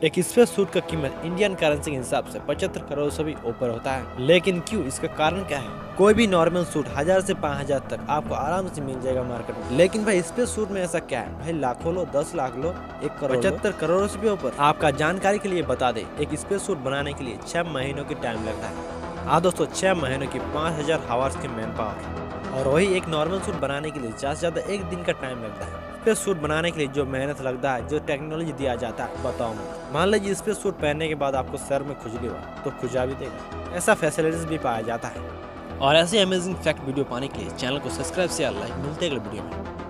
एक space suit का कीमत इंडियन करेंसी के हिसाब से 75 करोड़ से भी ऊपर होता है। लेकिन क्यों, इसका कारण क्या है? कोई भी नॉर्मल सूट 1000 से 5000 तक आपको आराम से मिल जाएगा मार्केट में, लेकिन भाई स्पेस सूट में ऐसा क्या है? भाई लाखों लो, 10 लाख लो, 1 करोड़, 75 करोड़ से भी ऊपर। आपका जानकारी के लिए बता दे, एक स्पेस सूट बनाने के लिए 6 महीनों की टाइम लगता है। हाँ दोस्तों, 6 महीनों की 5000 आवर्स की मैन पावर, और वही एक नॉर्मल सूट बनाने के लिए ज्यादा से ज्यादा 1 दिन का टाइम लगता है। स्पेस सूट बनाने के लिए जो मेहनत लगता है, जो टेक्नोलॉजी दिया जाता है, बताओ मत। मान लीजिए स्पेस सूट पहनने के बाद आपको सर में खुजली हो तो खुजा भी देगा, ऐसा फैसिलिटीज भी पाया जाता है। और ऐसे अमेजिंग फैक्ट वीडियो पाने के लिए चैनल को सब्सक्राइब से लाइक। मिलते हैं अगले वीडियो में।